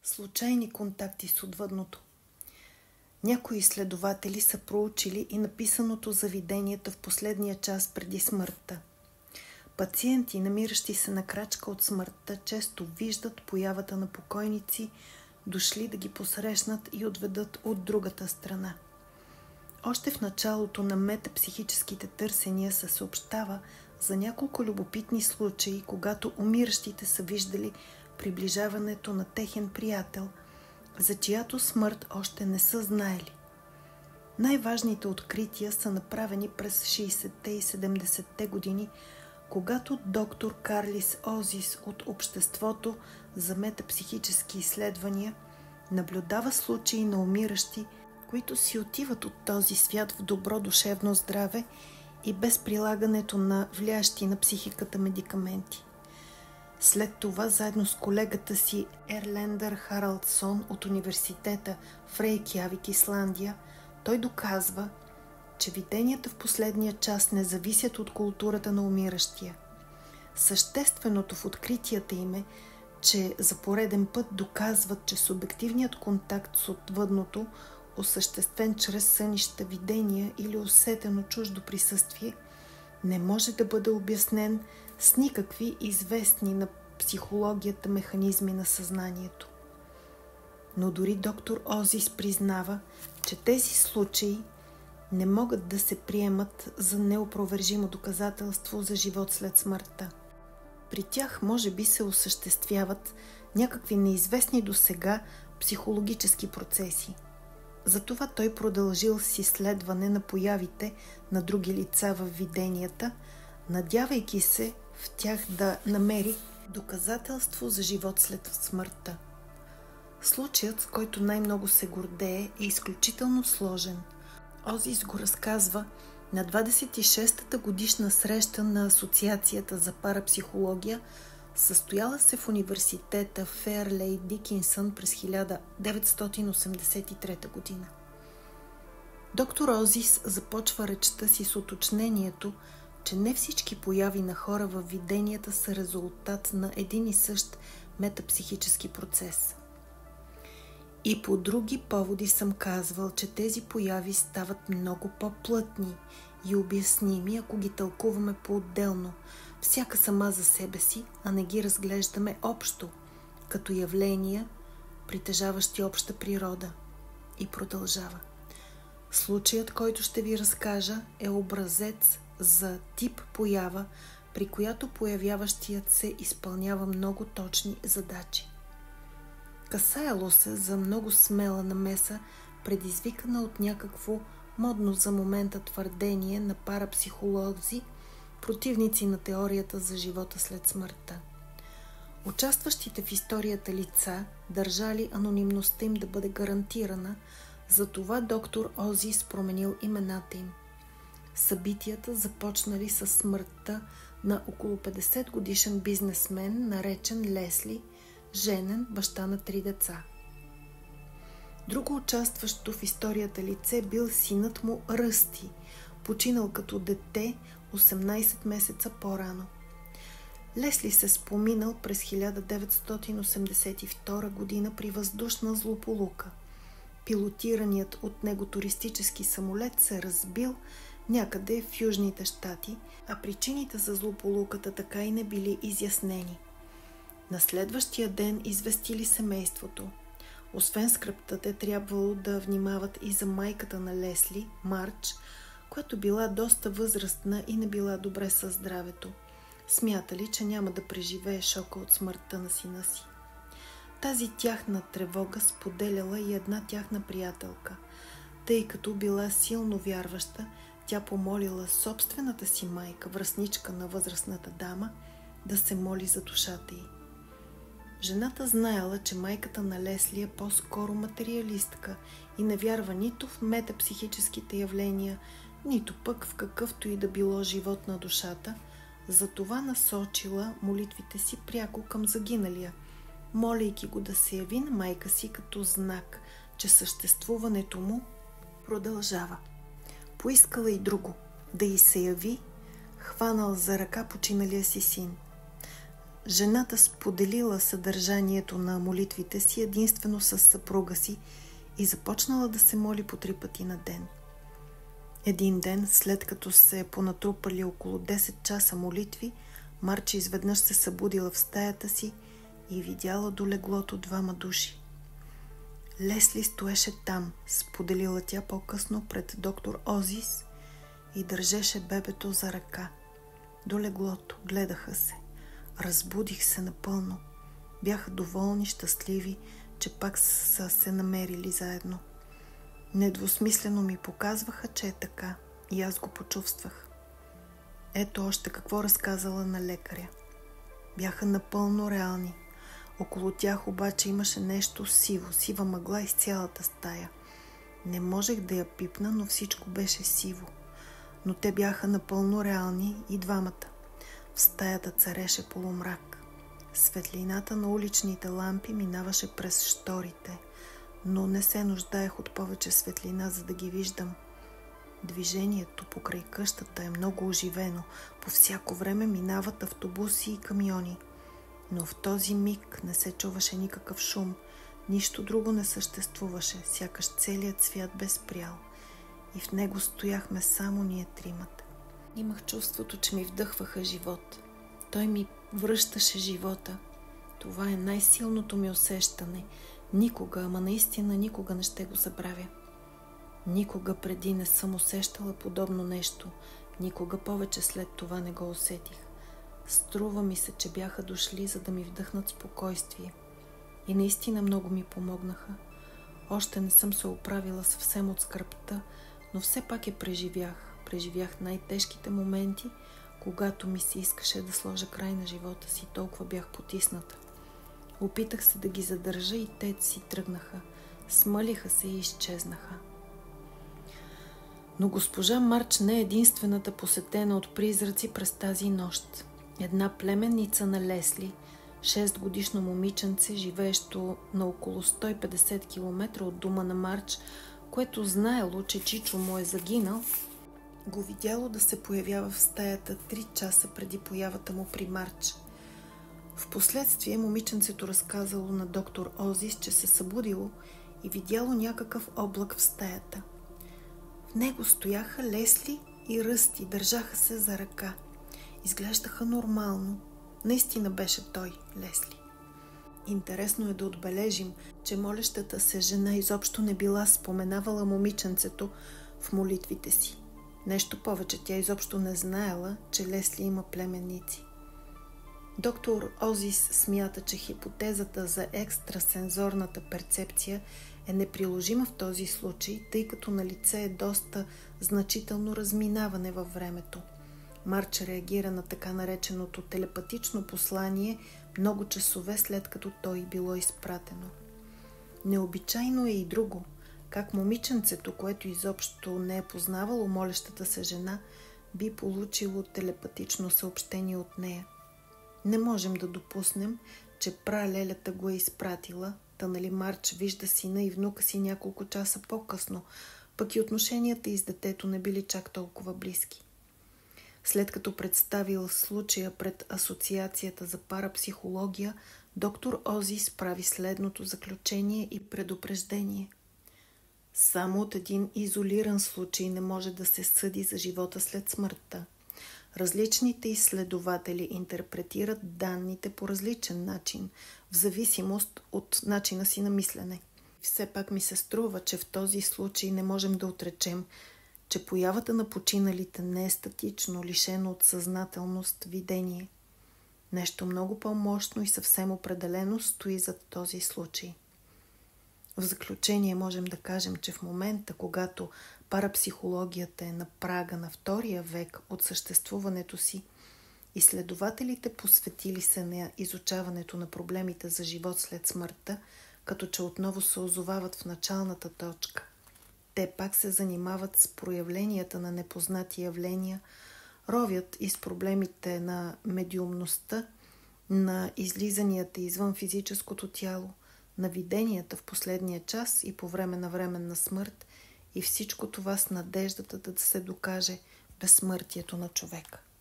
Случайни контакти с отвъдното. Някои изследователи са проучили и написаното за виденията в последния час преди смъртта. Пациенти, намиращи се на крачка от смъртта, често виждат появата на покойници, дошли да ги посрещнат и отведат от другата страна. Още в началото на метапсихическите търсения се съобщава за няколко любопитни случаи, когато умиращите са виждали приближаването на техен приятел, за чиято смърт още не са знаели. Най-важните открития са направени през 60-те и 70-те години, когато доктор Карлис Озис от Обществото за метапсихически изследвания наблюдава случаи на умиращи, които си отиват от този свят в добро душевно здраве и без прилагането на влияещи на психиката медикаменти. След това, заедно с колегата си Ерлендър Харалдсон от университета в Рейкявик, Исландия, той доказва, че виденията в последния час не зависят от културата на умиращия. Същественото в откритията им е, че за пореден път доказват, че субективният контакт с отвъдното, осъществен чрез сънища, видения или усетено чуждо присъствие, не може да бъде обяснен с никакви известни на психологията механизми на съзнанието. Но дори доктор Озис признава, че тези случаи не могат да се приемат за неопровержимо доказателство за живот след смъртта. При тях може би се осъществяват някакви неизвестни досега психологически процеси. Затова той продължил с изследване на появите на други лица в виденията, надявайки се в тях да намери доказателство за живот след смъртта. Случаят, с който най-много се гордее, е изключително сложен. Озис го разказва на 26-та годишна среща на Асоциацията за парапсихология, състояла се в университета Ферлей Дикинсън през 1983 година. Доктор Озис започва речта си с уточнението, че не всички появи на хора във виденията са резултат на един и същ метапсихически процес. И по други поводи съм казвал, че тези появи стават много по-плътни и обясними, ако ги тълкуваме по-отделно, всяка сама за себе си, а не ги разглеждаме общо, като явления, притежаващи обща природа. И продължава. Случаят, който ще ви разкажа, е образец за тип поява, при която появяващият се изпълнява много точни задачи. Касаело се за много смела намеса, предизвикана от някакво модно за момента твърдение на парапсихолози, противници на теорията за живота след смъртта. Участващите в историята лица държали анонимността им да бъде гарантирана, затова доктор Озис променил имената им. Събитията започнали с смъртта на около 50 годишен бизнесмен, наречен Лесли, женен, баща на 3 деца. Друго участващо в историята лице бил синът му Ръсти, починал като дете 18 месеца по-рано. Лесли се споминал през 1982 година при въздушна злополука. Пилотираният от него туристически самолет се разбил някъде в Южните щати, а причините за злополуката така и не били изяснени. На следващия ден известили семейството. Освен скръбта, те трябвало да внимават и за майката на Лесли, Марч, която била доста възрастна и не била добре със здравето. Смятали, че няма да преживее шока от смъртта на сина си. Тази тяхна тревога споделяла и една тяхна приятелка. Тъй като била силно вярваща, тя помолила собствената си майка, връстничка на възрастната дама, да се моли за душата й. Жената знаела, че майката на Лесли е по-скоро материалистка и не вярва нито в метапсихическите явления, нито пък в какъвто и да било живот на душата, затова насочила молитвите си пряко към загиналия, молейки го да се яви на майка си като знак, че съществуването му продължава. Поискала и друго – да й се яви, хванал за ръка починалия си син. Жената споделила съдържанието на молитвите си единствено с съпруга си и започнала да се моли по 3 пъти на ден. Един ден, след като се понатрупали около 10 часа молитви, Марч изведнъж се събудила в стаята си и видяла до леглото 2 души. Лесли стоеше там, споделила тя по-късно пред доктор Озис, и държеше бебето за ръка. До леглото гледаха се. Разбудих се напълно. Бяха доволни, щастливи, че пак са се намерили заедно. Недвусмислено ми показваха, че е така, и аз го почувствах. Ето още какво разказала на лекаря. Бяха напълно реални. Около тях обаче имаше нещо сиво, сива мъгла из цялата стая. Не можех да я пипна, но всичко беше сиво. Но те бяха напълно реални и двамата. В стаята цареше полумрак. Светлината на уличните лампи минаваше през шторите, но не се нуждаех от повече светлина, за да ги виждам. Движението покрай къщата е много оживено. По всяко време минават автобуси и камиони. Но в този миг не се чуваше никакъв шум. Нищо друго не съществуваше, сякаш целият свят бе спрял. И в него стояхме само ние 3-мата. Имах чувството, че ми вдъхваха живот. Той ми връщаше живота. Това е най-силното ми усещане. Никога, ама наистина никога не ще го забравя. Никога преди не съм усещала подобно нещо. Никога повече след това не го усетих. Струва ми се, че бяха дошли, за да ми вдъхнат спокойствие. И наистина много ми помогнаха. Още не съм се оправила съвсем от скръбта, но все пак я преживях. Преживях най-тежките моменти, когато ми се искаше да сложа край на живота си. Толкова бях потисната. Опитах се да ги задържа и те си тръгнаха. Смълиха се и изчезнаха. Но госпожа Марч не е единствената посетена от призраци през тази нощ. Една племенница на Лесли, 6-годишно момиченце, живеещо на около 150 км от дома на Марч, което знаело, че Чичо му е загинал, го видяло да се появява в стаята 3 часа преди появата му при Марч. Впоследствие момиченцето разказало на доктор Озис, че се събудило и видяло някакъв облак в стаята. В него стояха Лесли и Ръсти, държаха се за ръка. Изглеждаха нормално. Наистина беше той, Лесли. Интересно е да отбележим, че молещата се жена изобщо не била споменавала момиченцето в молитвите си. Нещо повече, тя изобщо не знаела, че Лесли има племенници. Доктор Озис смята, че хипотезата за екстрасензорната перцепция е неприложима в този случай, тъй като на лице е доста значително разминаване във времето. Марч реагира на така нареченото телепатично послание много часове след като той било изпратено. Необичайно е и друго, как момиченцето, което изобщо не е познавало молещата се жена, би получило телепатично съобщение от нея. Не можем да допуснем, че пралелята го е изпратила, та нали Марч вижда сина и внука си няколко часа по-късно, пък и отношенията и с детето не били чак толкова близки. След като представил случая пред Асоциацията за парапсихология, доктор Озис прави следното заключение и предупреждение. Само от един изолиран случай не може да се съди за живота след смъртта. Различните изследователи интерпретират данните по различен начин, в зависимост от начина си на мислене. Все пак ми се струва, че в този случай не можем да отречем, че появата на починалите не е статично, лишено от съзнателност видение. Нещо много по-мощно и съвсем определено стои зад този случай. В заключение можем да кажем, че в момента, когато парапсихологията е на прага на 2 век от съществуването си, изследователите посветили се на изучаването на проблемите за живот след смъртта, като че отново се озовават в началната точка. Те пак се занимават с проявленията на непознати явления, ровят из проблемите на медиумността, на излизанията извън физическото тяло, на виденията в последния час и по време на временна смърт, и всичко това с надеждата да се докаже безсмъртието на човека.